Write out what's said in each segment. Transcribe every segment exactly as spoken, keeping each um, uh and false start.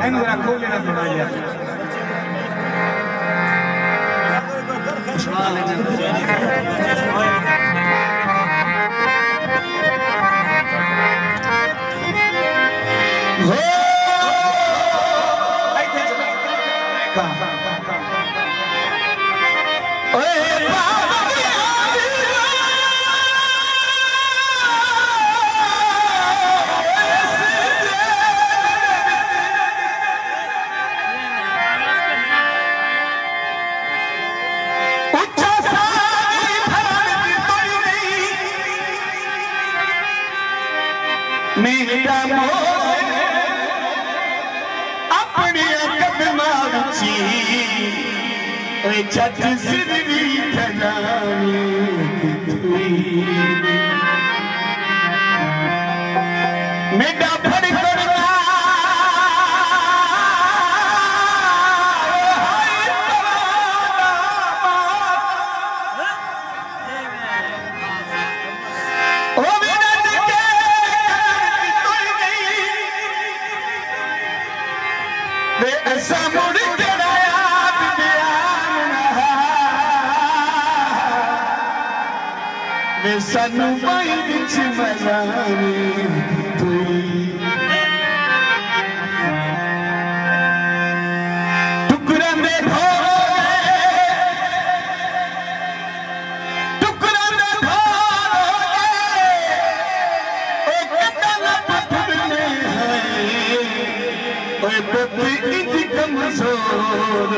इन जरा खोल लेना थोड़ा यार मेरा मोहन अपने कदमा विची ओए चट सिरवी थलानी मेरा फड़ करना सानू बाई विच मजानी टुकड़ा में धो टुकड़ा में धो पटने है बेबी कमजोर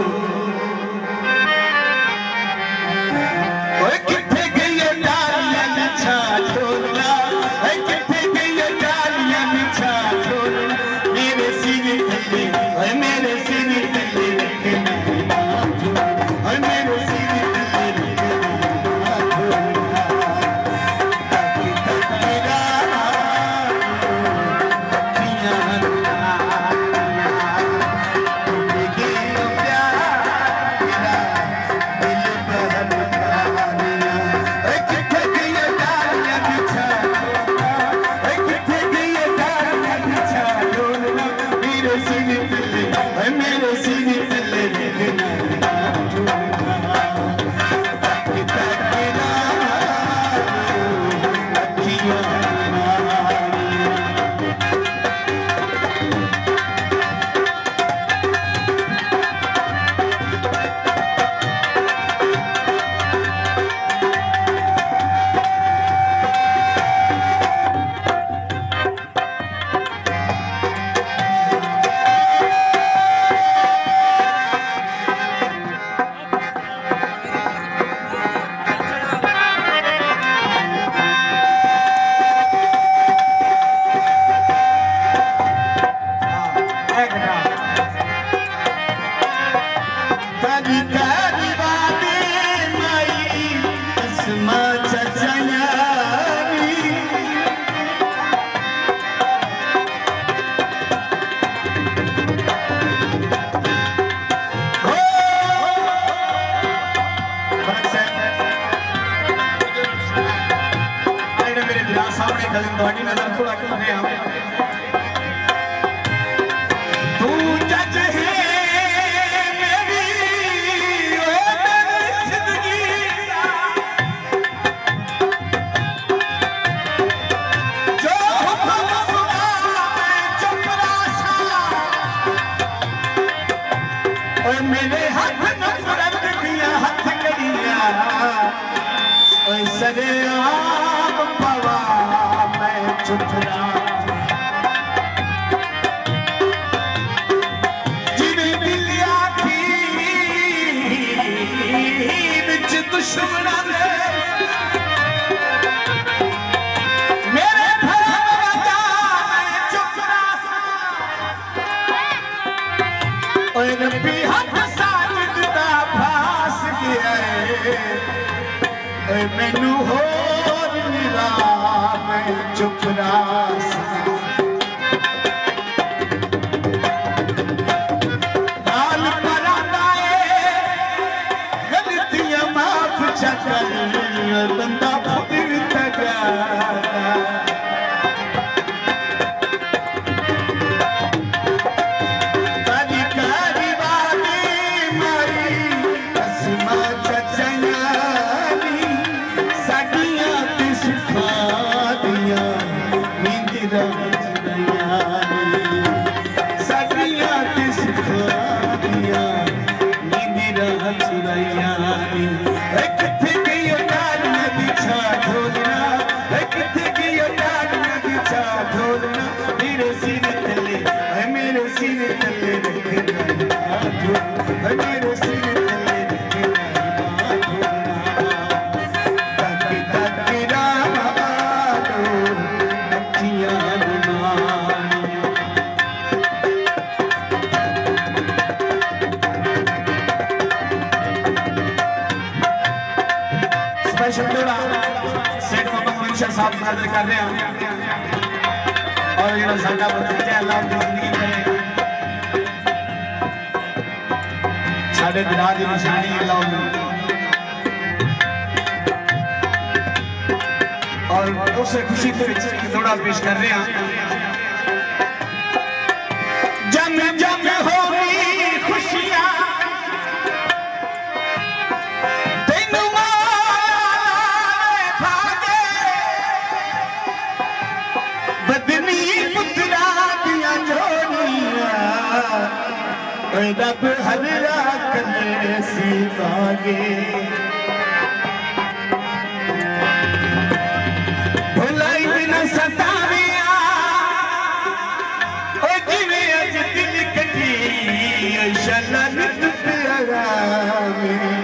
मैनू होर मिला मैं चुप रास नाल परांदा गलतियां माफ चकर बंदा खुद तगा शब्दोड़ा सेठ मोहम्मद मुंशा साहब हाजिर कर रहे हैं और ये साडा भतीजा अल्लाह की जिंदगी करे साडे दिला दी निशानी अल्लाह और उसे खुशी के विच थोड़ा पेश कर रहे हैं जम जम होगी खुशियां रब हल्ला कने सीवागे भुलाई बिना सताविया ओ जिवें अज दिल कटी इंशाअल्लाह नित प्यारा में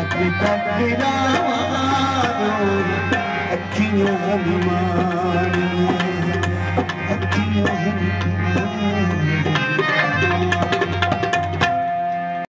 अखियां